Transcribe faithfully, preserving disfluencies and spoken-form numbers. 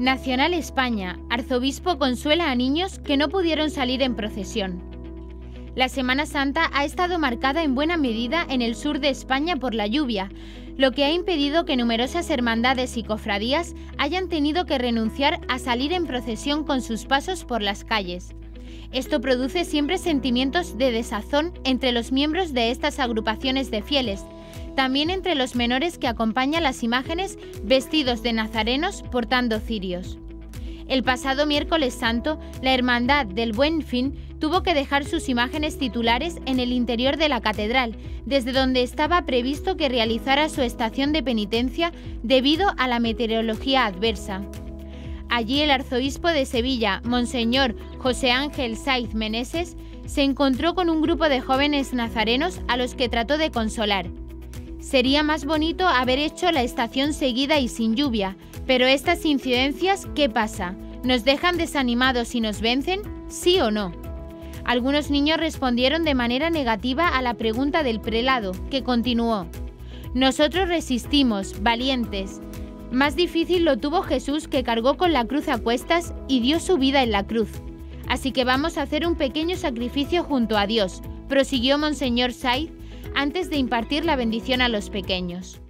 Nacional España, arzobispo consuela a niños que no pudieron salir en procesión. La Semana Santa ha estado marcada en buena medida en el sur de España por la lluvia, lo que ha impedido que numerosas hermandades y cofradías hayan tenido que renunciar a salir en procesión con sus pasos por las calles. Esto produce siempre sentimientos de desazón entre los miembros de estas agrupaciones de fieles, también entre los menores que acompañan las imágenes vestidos de nazarenos portando cirios. El pasado miércoles santo, la Hermandad del Buen Fin tuvo que dejar sus imágenes titulares en el interior de la catedral, desde donde estaba previsto que realizara su estación de penitencia debido a la meteorología adversa. Allí el arzobispo de Sevilla, Monseñor José Ángel Saiz Meneses, se encontró con un grupo de jóvenes nazarenos a los que trató de consolar. Sería más bonito haber hecho la estación seguida y sin lluvia, pero estas incidencias, ¿qué pasa? ¿Nos dejan desanimados y nos vencen? ¿Sí o no? Algunos niños respondieron de manera negativa a la pregunta del prelado, que continuó: nosotros resistimos, valientes. Más difícil lo tuvo Jesús, que cargó con la cruz a cuestas y dio su vida en la cruz. Así que vamos a hacer un pequeño sacrificio junto a Dios, prosiguió Monseñor Saiz antes de impartir la bendición a los pequeños.